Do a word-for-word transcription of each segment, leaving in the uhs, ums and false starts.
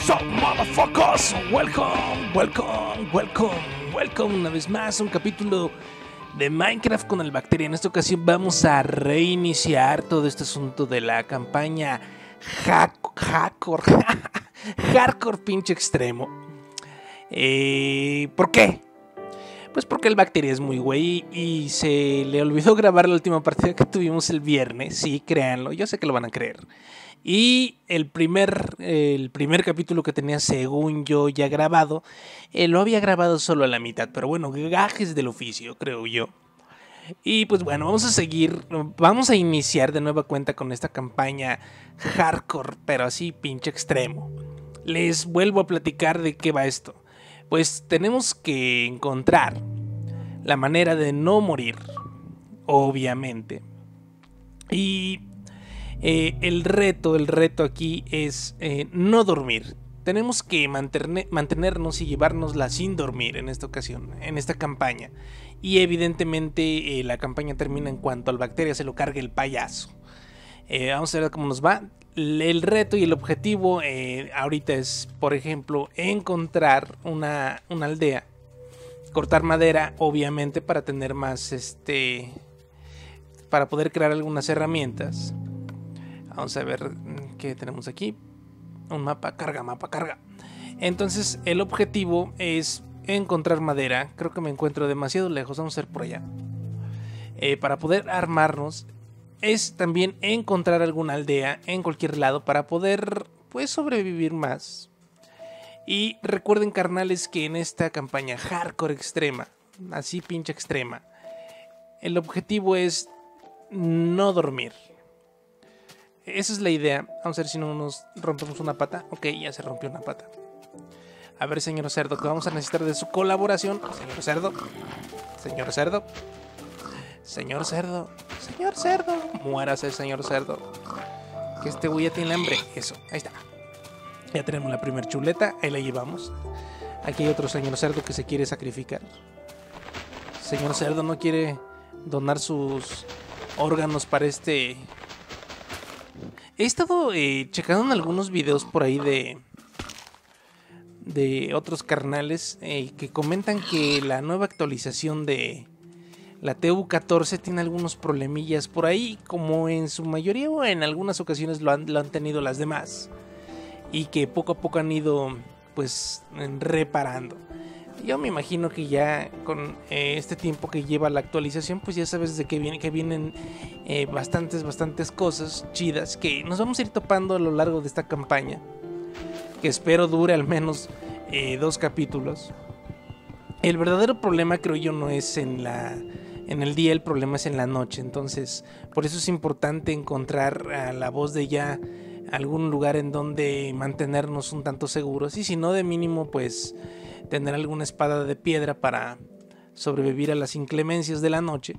So motherfuckers, welcome, welcome, welcome, welcome una vez más a un capítulo de Minecraft con el Bacteria. En esta ocasión vamos a reiniciar todo este asunto de la campaña Hardcore, Hardcore pinche extremo. Eh, ¿Por qué? Pues porque el Bacteria es muy güey y se le olvidó grabar la última partida que tuvimos el viernes. Sí, créanlo, yo sé que lo van a creer. Y el primer, el primer capítulo que tenía, según yo, ya grabado, eh, lo había grabado solo a la mitad. Pero bueno, gajes del oficio, creo yo. Y pues bueno, vamos a seguir, vamos a iniciar de nueva cuenta con esta campaña hardcore, pero así pinche extremo. Les vuelvo a platicar de qué va esto. Pues tenemos que encontrar la manera de no morir, obviamente. Y... Eh, el reto, el reto aquí es eh, no dormir. Tenemos que manterne, mantenernos y llevárnosla sin dormir en esta ocasión, en esta campaña. Y evidentemente eh, la campaña termina en cuanto al Bacteria se lo cargue el payaso. Eh, vamos a ver cómo nos va. El reto y el objetivo eh, ahorita es, por ejemplo, encontrar una, una aldea. Cortar madera, obviamente, para tener más, este... para poder crear algunas herramientas. Vamos a ver qué tenemos aquí. Un mapa, carga, mapa, carga. Entonces el objetivo es encontrar madera. Creo que me encuentro demasiado lejos. Vamos a ir por allá. Eh, para poder armarnos. Es también encontrar alguna aldea en cualquier lado para poder, pues, sobrevivir más. Y recuerden, carnales, que en esta campaña hardcore extrema, así pinche extrema, el objetivo es no dormir. Esa es la idea. Vamos a ver si no nos rompemos una pata. Ok, ya se rompió una pata. A ver, señor cerdo, que vamos a necesitar de su colaboración. Señor cerdo. Señor cerdo. Señor cerdo. Señor cerdo. Muérase, señor cerdo. Que este güey ya tiene hambre. Eso, ahí está. Ya tenemos la primer chuleta. Ahí la llevamos. Aquí hay otro señor cerdo que se quiere sacrificar. Señor cerdo no quiere donar sus órganos para este... He estado eh, checando en algunos videos por ahí de de otros carnales eh, que comentan que la nueva actualización de la T U catorce tiene algunos problemillas por ahí, como en su mayoría o en algunas ocasiones lo han, lo han tenido las demás, y que poco a poco han ido pues reparando. Yo me imagino que ya con eh, este tiempo que lleva la actualización, pues ya sabes de que, viene, que vienen eh, bastantes, bastantes cosas chidas que nos vamos a ir topando a lo largo de esta campaña, que espero dure al menos eh, dos capítulos. El verdadero problema, creo yo, no es en, la, en el día, el problema es en la noche. Entonces, por eso es importante encontrar a la voz de ya algún lugar en donde mantenernos un tanto seguros. Y si no, de mínimo, pues... tener alguna espada de piedra para sobrevivir a las inclemencias de la noche.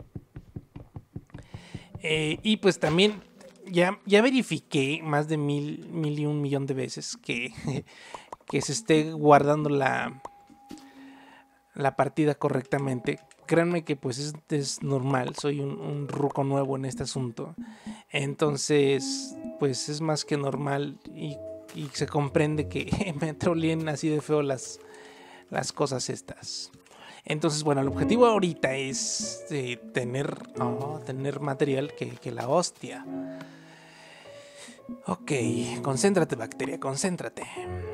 Eh, y pues también ya, ya verifiqué más de mil, mil y un millón de veces que, que se esté guardando la, la partida correctamente. Créanme que pues es, es normal, soy un, un ruco nuevo en este asunto. Entonces pues es más que normal y, y se comprende que me troleen así de feo las... las cosas estas. Entonces, bueno, el objetivo ahorita es eh, tener, oh, tener material que, que la hostia. Ok, concéntrate, Bacteria, concéntrate.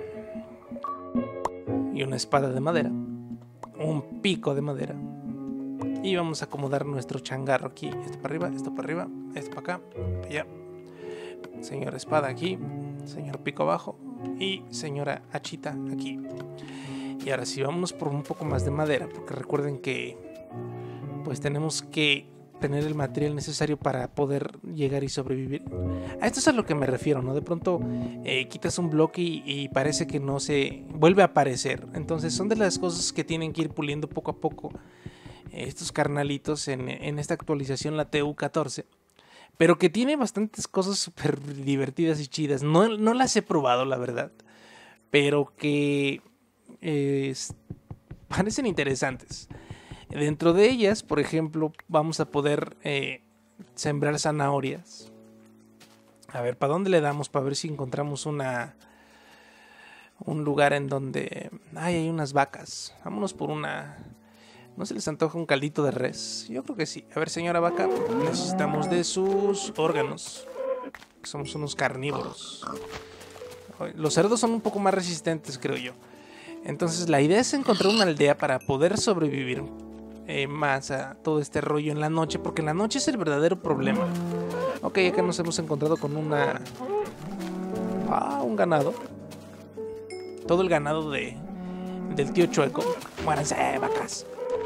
Y una espada de madera. Un pico de madera. Y vamos a acomodar nuestro changarro aquí. Esto para arriba, esto para arriba, esto para acá, para allá. Señora espada aquí, señor pico abajo y señora hachita aquí. Y ahora sí, vámonos por un poco más de madera, porque recuerden que pues tenemos que tener el material necesario para poder llegar y sobrevivir. A esto es a lo que me refiero, ¿no? De pronto eh, quitas un bloque y, y parece que no se vuelve a aparecer. Entonces son de las cosas que tienen que ir puliendo poco a poco eh, estos carnalitos en, en esta actualización, la T U catorce. Pero que tiene bastantes cosas súper divertidas y chidas. No, no las he probado, la verdad. Pero que... Eh, parecen interesantes. Dentro de ellas, por ejemplo, vamos a poder eh, sembrar zanahorias. A ver, ¿para dónde le damos? Para ver si encontramos una un lugar en donde ay, hay unas vacas. Vámonos por una... ¿No se les antoja un caldito de res? Yo creo que sí. A ver, señora vaca, necesitamos de sus órganos. Somos unos carnívoros. Los cerdos son un poco más resistentes, creo yo. Entonces la idea es encontrar una aldea para poder sobrevivir eh, más a todo este rollo en la noche, porque en la noche es el verdadero problema. Ok, acá nos hemos encontrado con una... Ah, un ganado. Todo el ganado de del tío Chueco. Muéranse, vacas.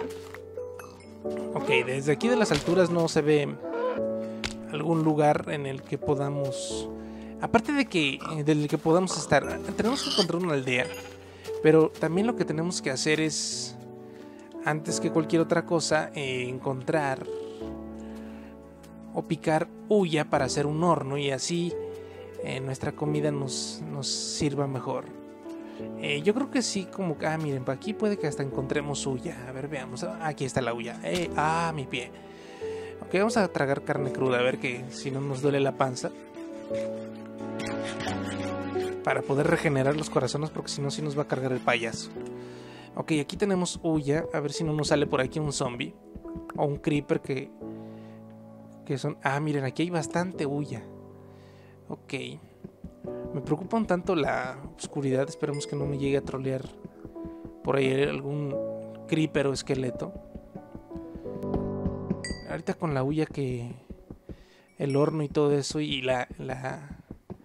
Ok, desde aquí de las alturas no se ve algún lugar en el que podamos... Aparte de que del que podamos estar, tenemos que encontrar una aldea. Pero también lo que tenemos que hacer es, antes que cualquier otra cosa, eh, encontrar o picar hulla para hacer un horno y así eh, nuestra comida nos, nos sirva mejor. Eh, yo creo que sí, como que, ah, miren, por aquí puede que hasta encontremos hulla. A ver, veamos. Aquí está la hulla. Eh, ah, mi pie. Ok, vamos a tragar carne cruda, a ver que si no nos duele la panza. Para poder regenerar los corazones, porque si no, sí nos va a cargar el payaso. Ok, aquí tenemos hulla. A ver si no nos sale por aquí un zombie. O un creeper que... Que son... Ah, miren, aquí hay bastante hulla. Ok. Me preocupa un tanto la oscuridad. Esperemos que no me llegue a trolear por ahí algún creeper o esqueleto. Ahorita con la hulla que... El horno y todo eso y la... la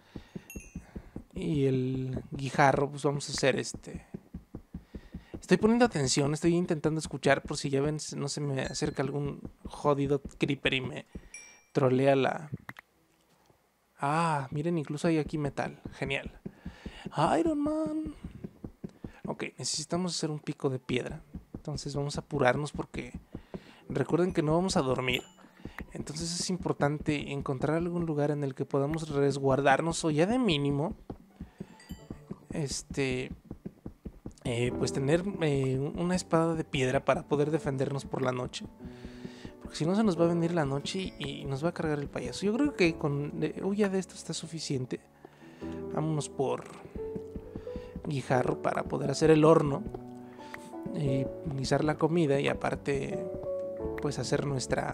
y el guijarro, pues vamos a hacer este... Estoy poniendo atención, estoy intentando escuchar por si ya ven, no se me acerca algún jodido creeper y me trolea la... Ah, miren, incluso hay aquí metal, genial. Iron Man. Ok, necesitamos hacer un pico de piedra. Entonces vamos a apurarnos porque recuerden que no vamos a dormir. Entonces es importante encontrar algún lugar en el que podamos resguardarnos o ya de mínimo... Este, eh, pues tener eh, una espada de piedra para poder defendernos por la noche. Porque si no se nos va a venir la noche y, y nos va a cargar el payaso. Yo creo que con eh, huya de esto está suficiente. Vámonos por guijarro para poder hacer el horno. Eh, guisar la comida y aparte pues hacer nuestra...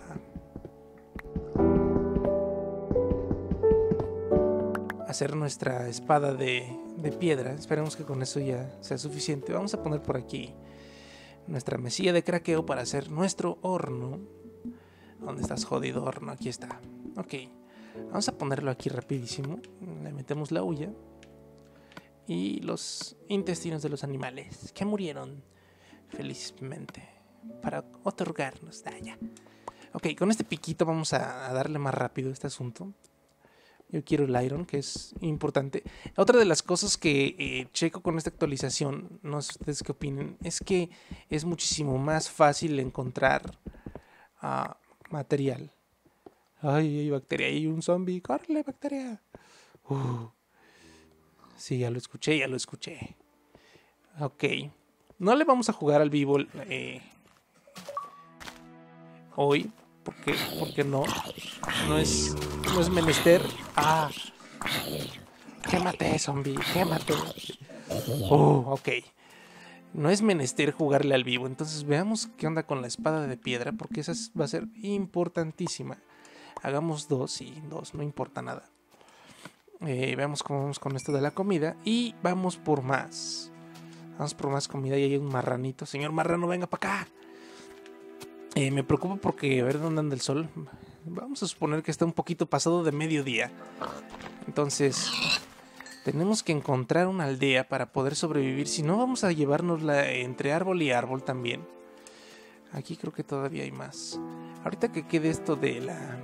hacer nuestra espada de, de piedra. Esperemos que con eso ya sea suficiente. Vamos a poner por aquí nuestra mesilla de craqueo para hacer nuestro horno. ¿Dónde estás, jodido horno? Aquí está. Ok, vamos a ponerlo aquí rapidísimo. Le metemos la hulla y los intestinos de los animales que murieron felizmente para otorgarnos. Ah, ya. Ok, con este piquito vamos a, a darle más rápido este asunto. Yo quiero el iron, que es importante. Otra de las cosas que eh, checo con esta actualización, no sé ustedes qué opinen, es que es muchísimo más fácil encontrar uh, material. Ay, hay bacteria, hay un zombie, córrele, bacteria. Uh. Sí, ya lo escuché, ya lo escuché. Ok, no le vamos a jugar al vivo eh, hoy. Porque, porque no, no es, no es menester. Ah, quémate, zombie, quémate. Oh, ok. No es menester jugarle al vivo. Entonces veamos qué onda con la espada de piedra, porque esa va a ser importantísima. Hagamos dos y dos, no importa nada. Eh, veamos cómo vamos con esto de la comida y vamos por más. Vamos por más comida y hay un marranito. Señor marrano, venga para acá. Eh, me preocupa porque a ver dónde anda el sol. Vamos a suponer que está un poquito pasado de mediodía. Entonces tenemos que encontrar una aldea para poder sobrevivir. Si no, vamos a llevárnosla entre árbol y árbol también. Aquí creo que todavía hay más. Ahorita que quede esto de la...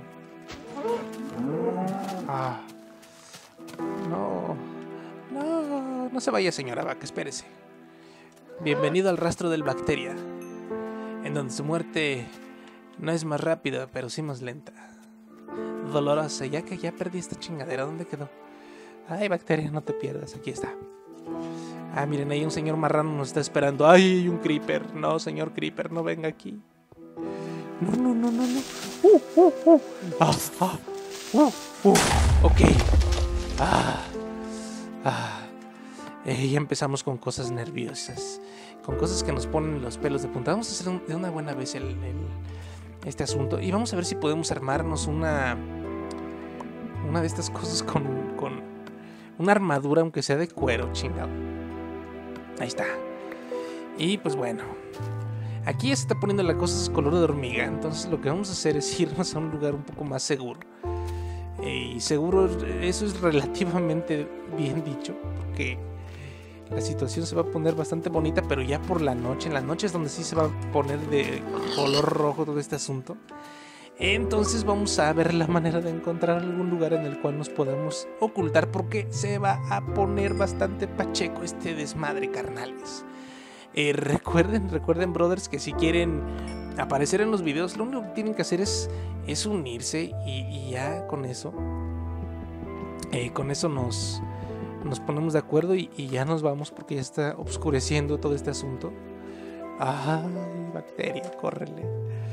Ah. No. No. No se vaya, señora vaca, espérese. Bienvenido al rastro del bacteria, en donde su muerte no es más rápida, pero sí más lenta. Dolorosa, ya que ya perdí esta chingadera. ¿Dónde quedó? Ay, bacteria, no te pierdas, aquí está. Ah, miren, ahí un señor marrano nos está esperando. Ay, un creeper. No, señor creeper, no venga aquí. No, no, no, no, no. Uh, uh, uh. Ah, ah. Uh, uh. Ok. Ah, ah. Eh, ya empezamos con cosas nerviosas, con cosas que nos ponen los pelos de punta. Vamos a hacer un, de una buena vez el, el, este asunto y vamos a ver si podemos armarnos una una de estas cosas con, con una armadura, aunque sea de cuero, chingado. Ahí está. Y pues bueno, aquí ya se está poniendo la cosa color de hormiga. Entonces lo que vamos a hacer es irnos a un lugar un poco más seguro. Eh, y seguro, eso es relativamente bien dicho, porque la situación se va a poner bastante bonita, pero ya por la noche, en la noche es donde sí se va a poner de color rojo todo este asunto. Entonces vamos a ver la manera de encontrar algún lugar en el cual nos podamos ocultar, porque se va a poner bastante pacheco este desmadre, carnales. Eh, recuerden, recuerden, brothers, que si quieren aparecer en los videos, lo único que tienen que hacer es, es unirse y, y ya con eso, eh, con eso nos, nos ponemos de acuerdo y, y ya nos vamos, porque ya está oscureciendo todo este asunto. Ay, bacteria, córrele.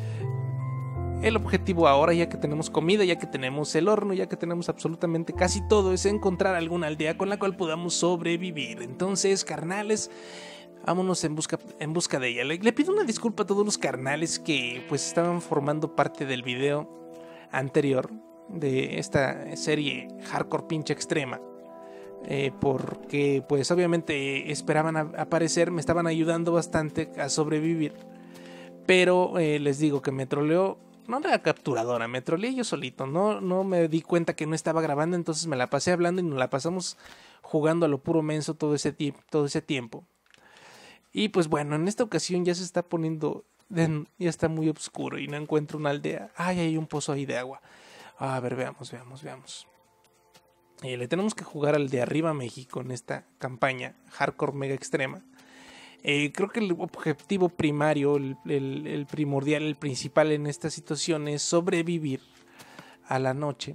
El objetivo ahora, ya que tenemos comida, ya que tenemos el horno, ya que tenemos absolutamente casi todo, es encontrar alguna aldea con la cual podamos sobrevivir. Entonces, carnales, vámonos en busca, en busca de ella. Le, le pido una disculpa a todos los carnales que pues estaban formando parte del video anterior de esta serie Hardcore Pinche Extrema. Eh, porque pues obviamente esperaban a, aparecer, me estaban ayudando bastante a sobrevivir. Pero eh, les digo que me troleó. No era capturadora, me troleé yo solito, no, no me di cuenta que no estaba grabando, entonces me la pasé hablando y nos la pasamos jugando a lo puro menso todo ese, todo ese tiempo. Y pues bueno, en esta ocasión ya se está poniendo, ya está muy oscuro y no encuentro una aldea. Ay, hay un pozo ahí de agua. A ver, veamos, veamos, veamos. Eh, le tenemos que jugar al de Arriba México en esta campaña Hardcore Mega Extrema. Eh, creo que el objetivo primario, el, el, el primordial, el principal en esta situación es sobrevivir a la noche.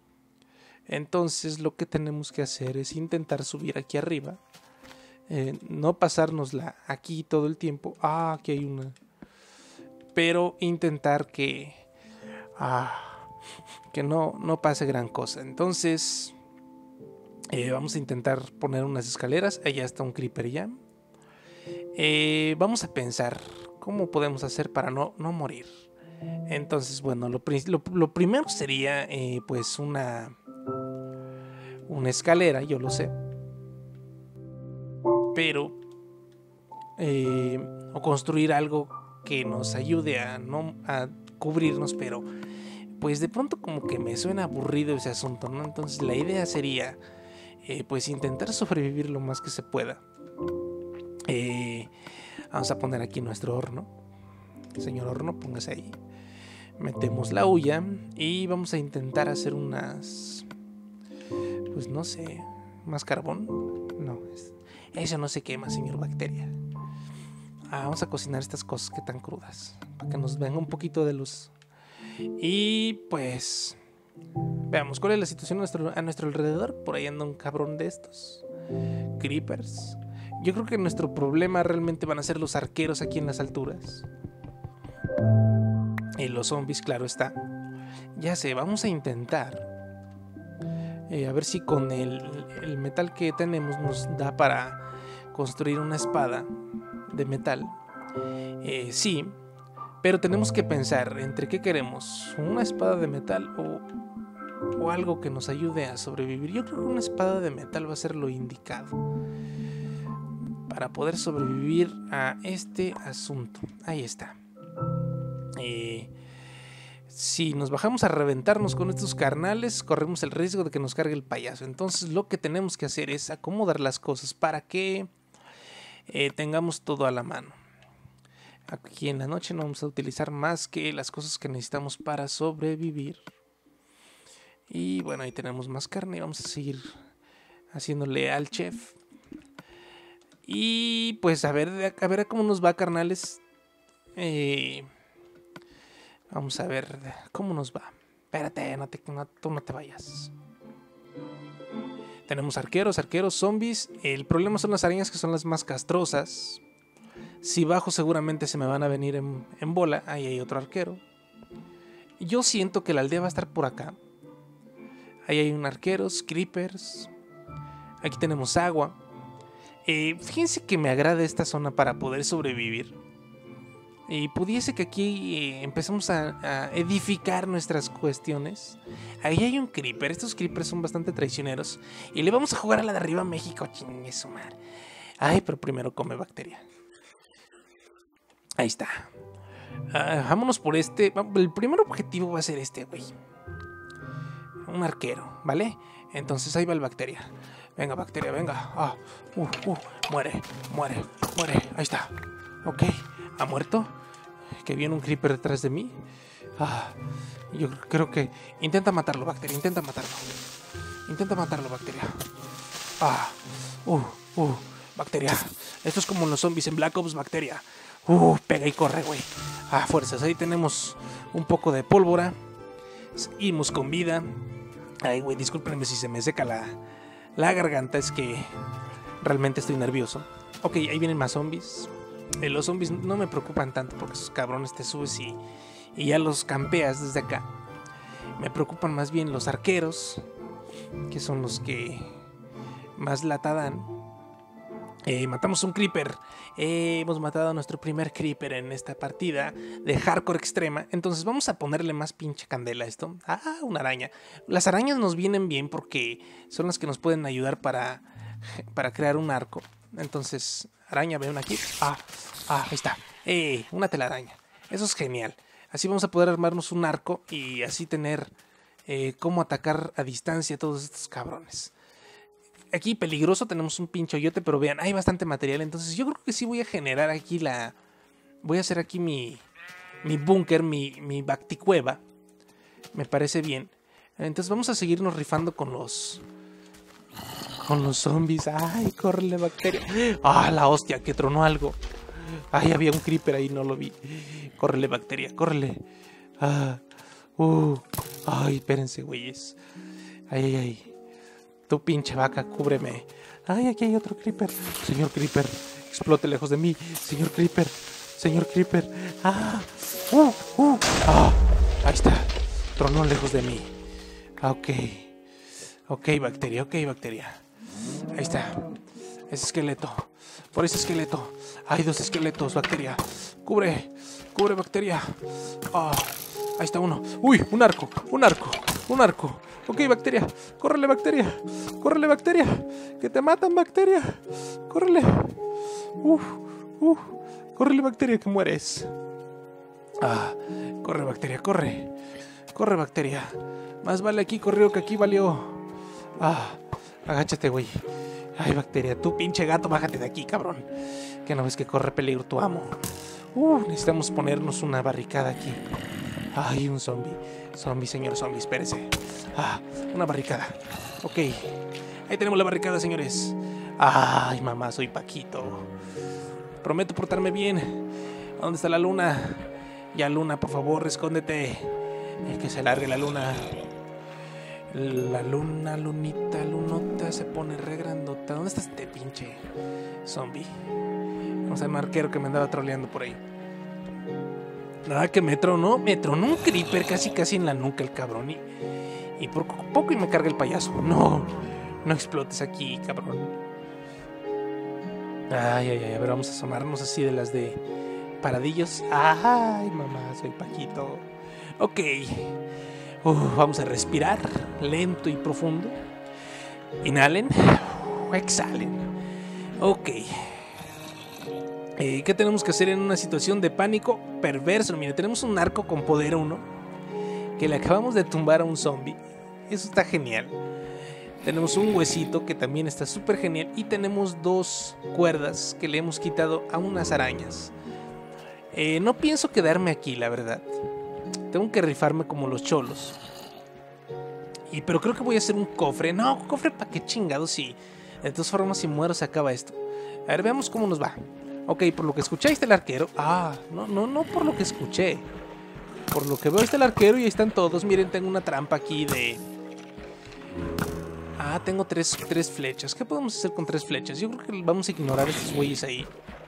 Entonces lo que tenemos que hacer es intentar subir aquí arriba, eh, no pasárnosla aquí todo el tiempo. Ah, aquí hay una. Pero intentar que, ah, que no, no pase gran cosa. Entonces eh, vamos a intentar poner unas escaleras. Allá está un creeper ya. Eh, vamos a pensar cómo podemos hacer para no, no morir. Entonces, bueno, lo, lo, lo primero sería eh, pues una una escalera, yo lo sé, pero eh, o construir algo que nos ayude a no a cubrirnos, pero pues de pronto como que me suena aburrido ese asunto, ¿no? Entonces la idea sería eh, pues intentar sobrevivir lo más que se pueda. Eh, vamos a poner aquí nuestro horno. Señor horno, póngase ahí. Metemos la hulla y vamos a intentar hacer unas, pues no sé, más carbón. No, es, eso no se quema, señor bacteria. Ah, vamos a cocinar estas cosas que están crudas para que nos venga un poquito de luz. Y pues veamos cuál es la situación a nuestro, a nuestro alrededor. Por ahí anda un cabrón de estos creepers. Yo creo que nuestro problema realmente van a ser los arqueros aquí en las alturas. Y los zombies, claro está. Ya sé, vamos a intentar eh, a ver si con el, el metal que tenemos nos da para construir una espada de metal. Eh, sí, pero tenemos que pensar entre qué queremos, una espada de metal o, o algo que nos ayude a sobrevivir. Yo creo que una espada de metal va a ser lo indicado para poder sobrevivir a este asunto. Ahí está. Eh, si nos bajamos a reventarnos con estos carnales, corremos el riesgo de que nos cargue el payaso. Entonces lo que tenemos que hacer es acomodar las cosas para que eh, tengamos todo a la mano. Aquí en la noche no vamos a utilizar más que las cosas que necesitamos para sobrevivir. Y bueno, ahí tenemos más carne. Vamos a seguir haciéndole al chef. Y pues a ver, a ver cómo nos va, carnales. Eh, vamos a ver cómo nos va. Espérate, no te, no, tú no te vayas. Tenemos arqueros, arqueros, zombies. El problema son las arañas, que son las más castrosas. Si bajo seguramente se me van a venir en, en bola. Ahí hay otro arquero. Yo siento que la aldea va a estar por acá. Ahí hay un arquero, creepers. Aquí tenemos agua. Eh, fíjense que me agrada esta zona para poder sobrevivir. Y pudiese que aquí eh, empecemos a, a edificar nuestras cuestiones. Ahí hay un creeper. Estos creepers son bastante traicioneros. Y le vamos a jugar a la de arriba México. Chingue su madre. Ay, pero primero come bacteria. Ahí está. Uh, vámonos por este. El primer objetivo va a ser este, güey. Un arquero, ¿vale? Entonces ahí va el bacteria. Venga, bacteria, venga. Ah, uh, uh, muere, muere, muere. Ahí está. Ok, ha muerto. Que viene un creeper detrás de mí. Ah, yo creo que... Intenta matarlo, bacteria, intenta matarlo. Intenta matarlo, bacteria. Ah, uh, uh, bacteria. Esto es como los zombies en Black Ops, bacteria. Uh, pega y corre, güey. Ah, fuerzas, ahí tenemos un poco de pólvora. Seguimos con vida. Ay, güey, discúlpenme si se me seca la, la garganta. Es que realmente estoy nervioso. Ok, ahí vienen más zombies. Eh, los zombies no me preocupan tanto porque esos cabrones te subes y, y ya los campeas desde acá. Me preocupan más bien los arqueros, que son los que más lata dan. Eh, matamos un creeper. Eh, hemos matado a nuestro primer creeper en esta partida de hardcore extrema. Entonces vamos a ponerle más pinche candela a esto. Ah, una araña. Las arañas nos vienen bien porque son las que nos pueden ayudar para, para crear un arco. Entonces, araña, ven aquí. Ah, ah, ahí está. Eh, una telaraña. Eso es genial. Así vamos a poder armarnos un arco y así tener eh, cómo atacar a distancia a todos estos cabrones. Aquí peligroso, tenemos un pinche hoyote, pero vean, hay bastante material. Entonces yo creo que sí voy a generar aquí la... Voy a hacer aquí mi, mi búnker, mi, mi bacticueva. Me parece bien. Entonces vamos a seguirnos rifando con los... Con los zombies. Ay, córrele, bacteria. Ah, la hostia, que tronó algo. Ay, había un creeper ahí, no lo vi. Córrele, bacteria, córrele. Ah, uh, ay, espérense, güeyes. Ay, ay, ay. Tu pinche vaca, cúbreme. Ay, aquí hay otro creeper. Señor creeper, explote lejos de mí. Señor creeper, señor creeper. Ah, uh, uh. Ah, ahí está. Tronó lejos de mí. Ah, ok. Ok, bacteria, ok, bacteria. Ahí está. Ese esqueleto. Por ese esqueleto. Hay dos esqueletos, bacteria. Cubre, cubre, bacteria. Ah, ahí está uno. Uy, un arco, un arco, un arco. Ok, bacteria. Córrele, bacteria. Córrele, bacteria. Que te matan, bacteria. Córrele. Uf, uf. Córrele, bacteria, que mueres. Ah, corre, bacteria, corre. Corre, bacteria. Más vale aquí corrió que aquí valió. Ah, agáchate, güey. Ay, bacteria, tú pinche gato, bájate de aquí, cabrón. Que no ves que corre peligro tu amo. Uh, necesitamos ponernos una barricada aquí. Ay, un zombie. Zombie, señor zombie, espérese. Ah, una barricada. Ok. Ahí tenemos la barricada, señores. Ay, mamá, soy Paquito. Prometo portarme bien. ¿Dónde está la luna? Ya, luna, por favor, escóndete. Que se largue la luna. La luna, lunita, lunota, se pone re grandota. ¿Dónde está este pinche zombie? Vamos a ver un arquero que me andaba troleando por ahí. Nada, que me tronó, me tronó un creeper casi casi en la nuca el cabrón. Y, y por poco y me carga el payaso. No, no explotes aquí, cabrón. Ay, ay, ay, a ver, vamos a asomarnos así de las de paradillos. Ay, mamá, soy Paquito. Ok. Uh, vamos a respirar lento y profundo. Inhalen. Uh, exhalen. Ok. Eh, ¿Qué tenemos que hacer en una situación de pánico perverso? Mira, tenemos un arco con poder uno que le acabamos de tumbar a un zombie. Eso está genial. Tenemos un huesito que también está súper genial. Y tenemos dos cuerdas que le hemos quitado a unas arañas. Eh, no pienso quedarme aquí, la verdad. Tengo que rifarme como los cholos. Y, pero creo que voy a hacer un cofre. No, cofre para qué chingados, sí. De todas formas, si muero se acaba esto. A ver, veamos cómo nos va. Ok, por lo que escuché está el arquero. Ah, no, no, no por lo que escuché. Por lo que veo está el arquero y ahí están todos. Miren, tengo una trampa aquí de... Ah, tengo tres, tres flechas. ¿Qué podemos hacer con tres flechas? Yo creo que vamos a ignorar a estos güeyes ahí.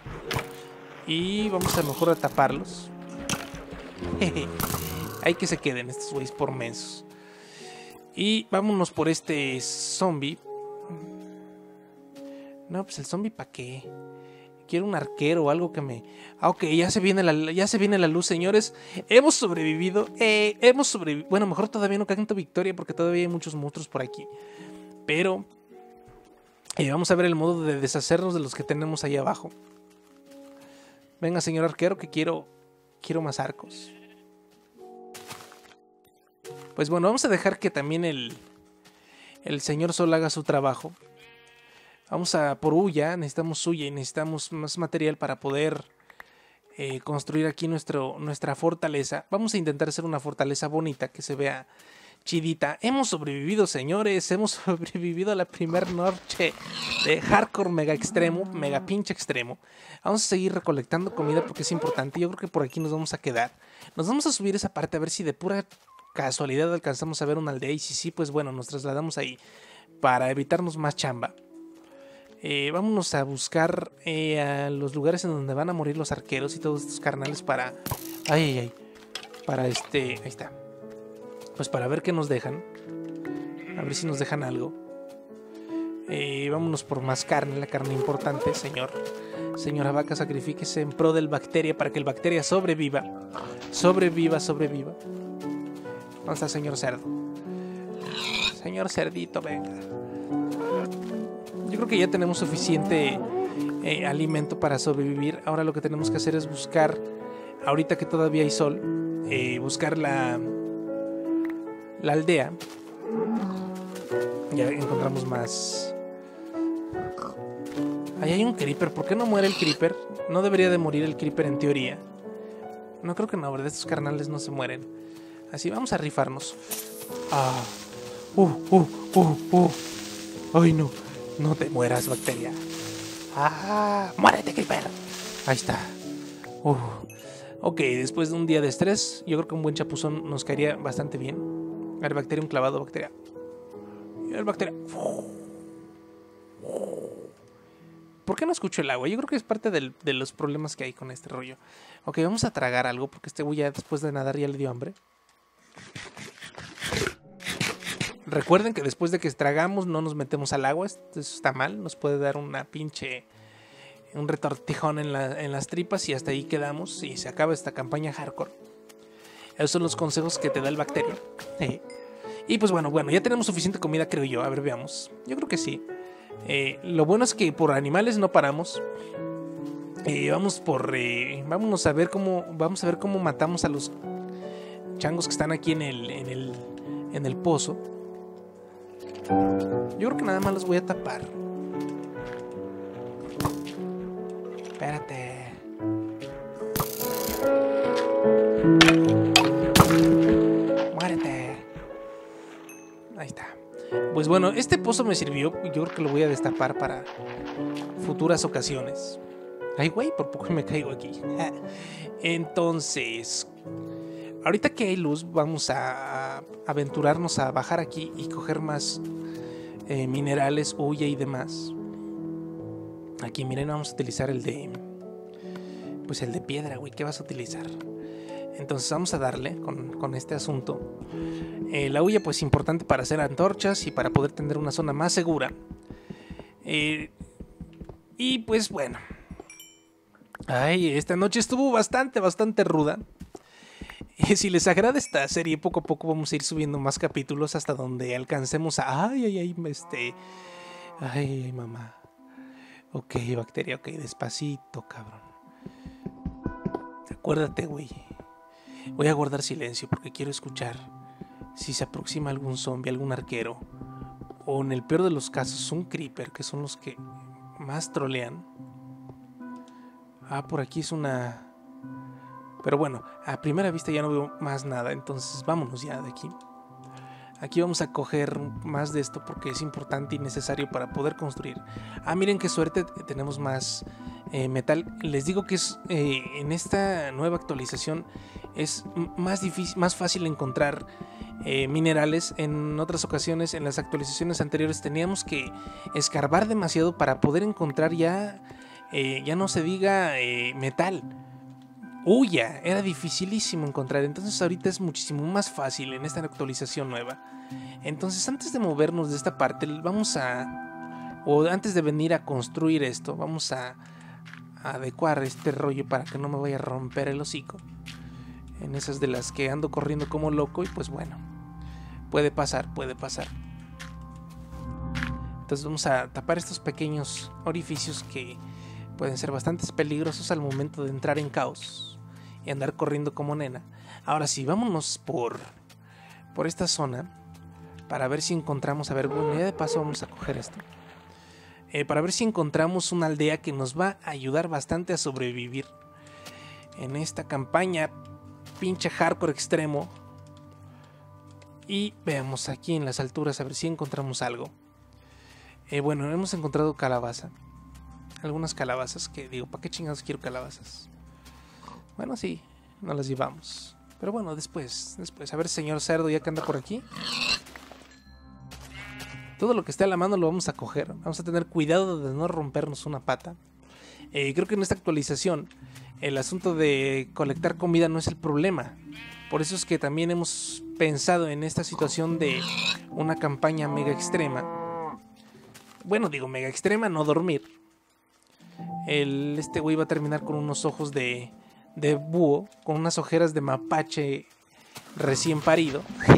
Y vamos a lo mejor a taparlos. Jeje. Hay que se queden estos güeyes por mensos. Y vámonos por este zombie. No, pues el zombie ¿para qué? Quiero un arquero o algo que me... Ah, ok, ya se viene la, ya se viene la luz, señores. Hemos sobrevivido. Eh, hemos sobrevivido. Bueno, mejor todavía no canto victoria porque todavía hay muchos monstruos por aquí. Pero... Eh, vamos a ver el modo de deshacernos de los que tenemos ahí abajo. Venga, señor arquero, que quiero... Quiero más arcos. Pues bueno, vamos a dejar que también el... El señor Sol haga su trabajo. Vamos a por huya, necesitamos huya y necesitamos más material para poder eh, construir aquí nuestro, nuestra fortaleza. Vamos a intentar hacer una fortaleza bonita, que se vea chidita. Hemos sobrevivido, señores, hemos sobrevivido a la primer noche de hardcore mega extremo, mega pinche extremo. Vamos a seguir recolectando comida porque es importante. Yo creo que por aquí nos vamos a quedar. Nos vamos a subir esa parte a ver si de pura casualidad alcanzamos a ver una aldea. Y si sí, pues bueno, nos trasladamos ahí para evitarnos más chamba. Eh, vámonos a buscar eh, a los lugares en donde van a morir los arqueros y todos estos carnales para... Ay, ay, ay. Para este... Ahí está. Pues para ver qué nos dejan. A ver si nos dejan algo. Eh, vámonos por más carne, la carne importante, señor. Señora vaca, sacrifíquese en pro del bacteria para que el bacteria sobreviva. Sobreviva, sobreviva. ¿Dónde está, señor cerdo? Señor cerdito, venga. Yo creo que ya tenemos suficiente eh, alimento para sobrevivir. Ahora lo que tenemos que hacer es buscar, ahorita que todavía hay sol, eh, buscar la, la aldea. Ya encontramos más. Ahí hay un creeper. ¿Por qué no muere el creeper? No debería de morir el creeper en teoría. No creo que no, ¿verdad? Estos carnales no se mueren. Así vamos a rifarnos. Ah. Uh, uh, uh, uh. Ay, no. No te mueras, bacteria. ¡Ah! ¡Muérete, creeper! Ahí está. Uh. Ok, después de un día de estrés, yo creo que un buen chapuzón nos caería bastante bien. A ver, bacteria, un clavado, bacteria. A ver, bacteria. ¿Por qué no escucho el agua? Yo creo que es parte del, de los problemas que hay con este rollo. Ok, vamos a tragar algo porque este güey ya después de nadar ya le dio hambre. Recuerden que después de que tragamos no nos metemos al agua. Eso está mal. Nos puede dar una pinche... un retortijón en, la, en las tripas y hasta ahí quedamos. Y se acaba esta campaña hardcore. Esos son los consejos que te da el bacteria. Sí. Y pues bueno, bueno, ya tenemos suficiente comida, creo yo. A ver, veamos. Yo creo que sí. Eh, lo bueno es que por animales no paramos. Eh, vamos por... Eh, vámonos a ver cómo... Vamos a ver cómo matamos a los changos que están aquí en el... En el, en el pozo. Yo creo que nada más los voy a tapar. Espérate. Muérete. Ahí está. Pues bueno, este pozo me sirvió. Yo creo que lo voy a destapar para futuras ocasiones. Ay, güey, por poco me caigo aquí. Entonces, ahorita que hay luz, vamos a aventurarnos a bajar aquí y coger más eh, minerales, huya y demás. Aquí, miren, vamos a utilizar el de... Pues el de piedra, güey. ¿Qué vas a utilizar? Entonces vamos a darle con, con este asunto. Eh, la huya, pues, importante para hacer antorchas y para poder tener una zona más segura. Eh, y pues, bueno. Ay, esta noche estuvo bastante, bastante ruda. Eh, si les agrada esta serie, poco a poco vamos a ir subiendo más capítulos hasta donde alcancemos a... Ay, ay, ay, este... Ay, ay, mamá. Ok, bacteria, ok, despacito, cabrón. Acuérdate, güey. Voy a guardar silencio porque quiero escuchar si se aproxima algún zombie, algún arquero. O en el peor de los casos, un creeper, que son los que más trolean. Ah, por aquí es una... Pero bueno, a primera vista ya no veo más nada, entonces vámonos ya de aquí. Aquí vamos a coger más de esto porque es importante y necesario para poder construir. Ah, miren qué suerte, tenemos más eh, metal. Les digo que es eh, en esta nueva actualización es más difícil, más fácil encontrar eh, minerales. En otras ocasiones, en las actualizaciones anteriores, teníamos que escarbar demasiado para poder encontrar ya, eh, ya no se diga eh, metal. Huya, era dificilísimo encontrar. Entonces ahorita es muchísimo más fácil en esta actualización nueva. Entonces antes de movernos de esta parte, vamos a o antes de venir a construir esto, vamos a, a adecuar este rollo para que no me vaya a romper el hocico. En esas de las que ando corriendo como loco y pues bueno, puede pasar, puede pasar. Entonces vamos a tapar estos pequeños orificios que pueden ser bastante peligrosos al momento de entrar en caos y andar corriendo como nena. Ahora sí, vámonos por, por esta zona para ver si encontramos, a ver, bueno, ya de paso vamos a coger esto. Eh, para ver si encontramos una aldea que nos va a ayudar bastante a sobrevivir en esta campaña pinche hardcore extremo. Y veamos aquí en las alturas a ver si encontramos algo. Eh, bueno, hemos encontrado calabaza. Algunas calabazas que digo, ¿para qué chingados quiero calabazas? Bueno, sí, no las llevamos. Pero bueno, después, después. A ver, señor cerdo, ya que anda por aquí. Todo lo que esté a la mano lo vamos a coger. Vamos a tener cuidado de no rompernos una pata. Eh, creo que en esta actualización el asunto de colectar comida no es el problema. Por eso es que también hemos pensado en esta situación de una campaña mega extrema. Bueno, digo mega extrema, no dormir. El, este güey va a terminar con unos ojos de, de búho, con unas ojeras de mapache recién parido.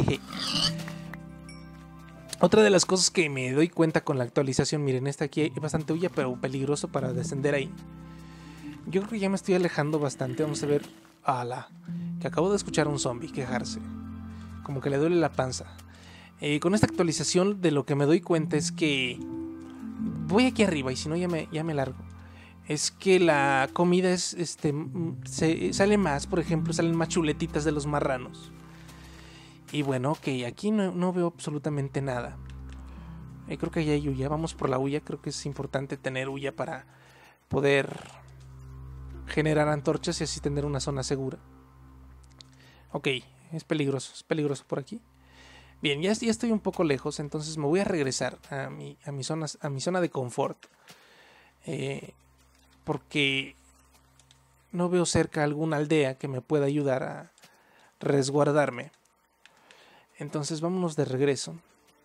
Otra de las cosas que me doy cuenta con la actualización, miren, esta aquí es bastante huya, pero peligroso para descender ahí. Yo creo que ya me estoy alejando bastante. Vamos a ver. ¡Hala! Que acabo de escuchar a un zombie quejarse. Como que le duele la panza. Eh, con esta actualización de lo que me doy cuenta es que voy aquí arriba y si no ya me, ya me largo. Es que la comida es, este, se, sale más, por ejemplo, salen más chuletitas de los marranos. Y bueno, ok, aquí no, no veo absolutamente nada. Eh, creo que ahí hay huya. Vamos por la huya. Creo que es importante tener huya para poder generar antorchas y así tener una zona segura. Ok, es peligroso, es peligroso por aquí. Bien, ya, ya estoy un poco lejos, entonces me voy a regresar a mi, a mi, zona, a mi zona de confort. Eh, porque no veo cerca alguna aldea que me pueda ayudar a resguardarme. Entonces vámonos de regreso.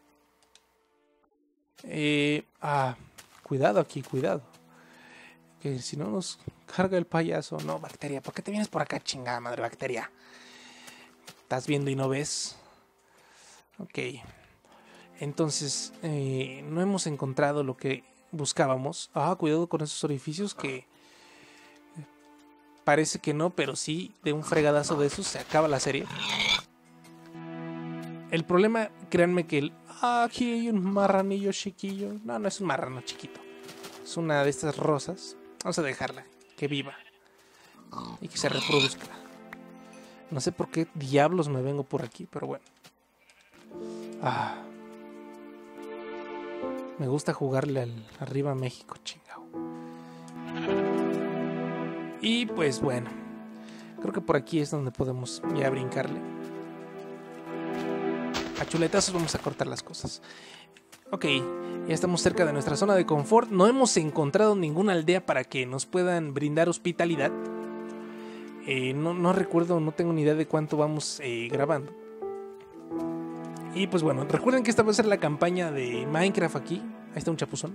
Eh, ah, cuidado aquí, cuidado. Que si no nos carga el payaso. No, bacteria, ¿por qué te vienes por acá, chingada madre bacteria? ¿Estás viendo y no ves? Ok. Entonces, eh, no hemos encontrado lo que buscábamos. Ah, cuidado con esos orificios que parece que no, pero sí, de un fregadazo de esos se acaba la serie. El problema, créanme que el... Ah, aquí hay un marranillo chiquillo. No, no es un marrano chiquito. Es una de estas rosas. Vamos a dejarla, que viva. Y que se reproduzca. No sé por qué diablos me vengo por aquí, pero bueno. Ah. Me gusta jugarle al arriba a México, chingao. Y pues bueno. Creo que por aquí es donde podemos ya brincarle. A chuletazos vamos a cortar las cosas. Ok, ya estamos cerca de nuestra zona de confort. No hemos encontrado ninguna aldea para que nos puedan brindar hospitalidad. Eh, no, no recuerdo, no tengo ni idea de cuánto vamos eh, grabando. Y pues bueno, recuerden que esta va a ser la campaña de Minecraft aquí. Ahí está un chapuzón.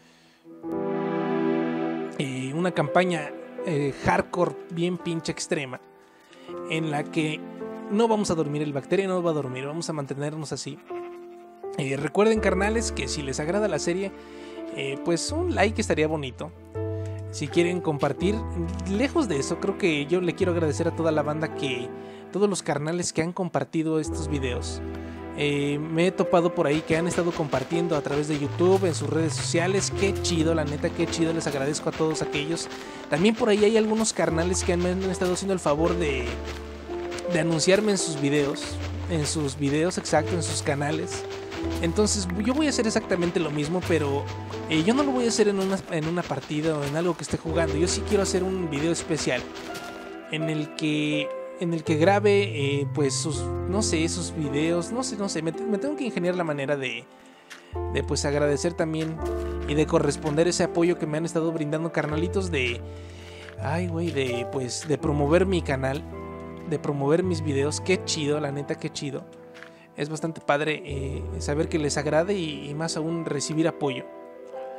Eh, una campaña eh, hardcore bien pinche extrema. En la que no vamos a dormir, el bacteria no va a dormir, vamos a mantenernos así. Eh, recuerden, carnales, que si les agrada la serie, eh, pues un like estaría bonito. Si quieren compartir, lejos de eso, creo que yo le quiero agradecer a toda la banda que, todos los carnales que han compartido estos videos. Eh, me he topado por ahí que han estado compartiendo a través de YouTube, en sus redes sociales. Qué chido, la neta, qué chido. Les agradezco a todos aquellos. También por ahí hay algunos carnales que me han estado haciendo el favor de, de anunciarme en sus videos. En sus videos, exacto, en sus canales. Entonces yo voy a hacer exactamente lo mismo, pero eh, yo no lo voy a hacer en una, en una partida o en algo que esté jugando. Yo sí quiero hacer un video especial en el que en el que grabe eh, pues sus, no sé, sus videos, no sé, no sé, me, me tengo que ingeniar la manera de, de pues agradecer también y de corresponder ese apoyo que me han estado brindando, carnalitos, de, ay güey, de pues de promover mi canal, de promover mis videos. Qué chido, la neta, qué chido. Es bastante padre eh, saber que les agrade y, y más aún recibir apoyo.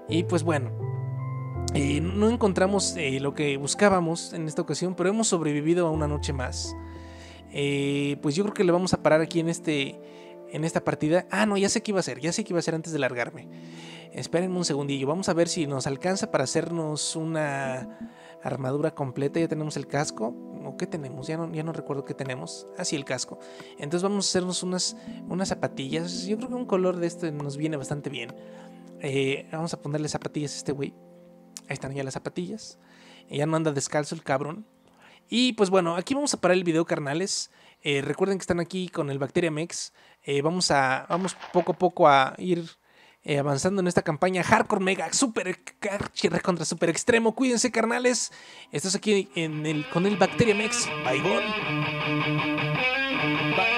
Y pues bueno, eh, no encontramos eh, lo que buscábamos en esta ocasión, pero hemos sobrevivido a una noche más. Eh, pues yo creo que le vamos a parar aquí en este en esta partida. Ah, no, ya sé qué iba a hacer, ya sé qué iba a hacer antes de largarme. Espérenme un segundillo, vamos a ver si nos alcanza para hacernos una armadura completa. Ya tenemos el casco, ¿o qué tenemos? Ya no, ya no recuerdo qué tenemos. Ah, sí, el casco. Entonces vamos a hacernos unas, unas zapatillas. Yo creo que un color de este nos viene bastante bien. Eh, vamos a ponerle zapatillas a este güey. Ahí están ya las zapatillas. Ya no anda descalzo el cabrón. Y pues bueno, aquí vamos a parar el video, carnales. Eh, recuerden que están aquí con el Bacteriamex. Eh, vamos a vamos poco a poco a ir eh, avanzando en esta campaña hardcore mega super contra super extremo. Cuídense, carnales. Estás aquí en el, con el Bacteriamex. Bye, gone. Bye.